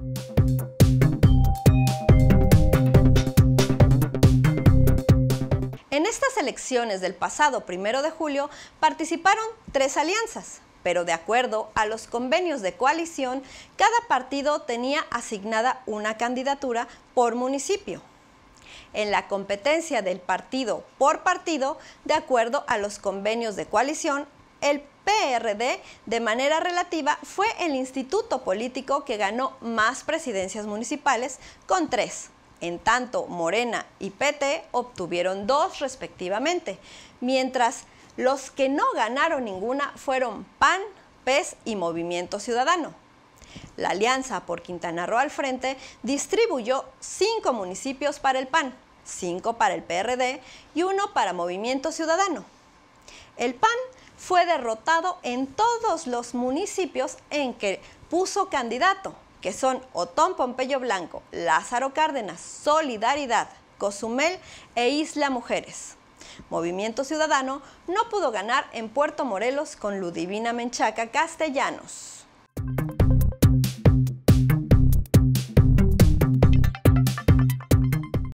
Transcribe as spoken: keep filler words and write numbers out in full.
En estas elecciones del pasado primero de julio participaron tres alianzas, pero de acuerdo a los convenios de coalición, cada partido tenía asignada una candidatura por municipio. En la competencia del partido por partido, de acuerdo a los convenios de coalición, el P R D, de manera relativa, fue el instituto político que ganó más presidencias municipales, con tres. En tanto, Morena y P T obtuvieron dos respectivamente, mientras los que no ganaron ninguna fueron P A N, P E S y Movimiento Ciudadano. La Alianza por Quintana Roo al Frente distribuyó cinco municipios para el P A N, cinco para el P R D y uno para Movimiento Ciudadano. El P A N fue derrotado en todos los municipios en que puso candidato, que son Otón Pompeyo Blanco, Lázaro Cárdenas, Solidaridad, Cozumel e Isla Mujeres. Movimiento Ciudadano no pudo ganar en Puerto Morelos con Ludivina Menchaca Castellanos.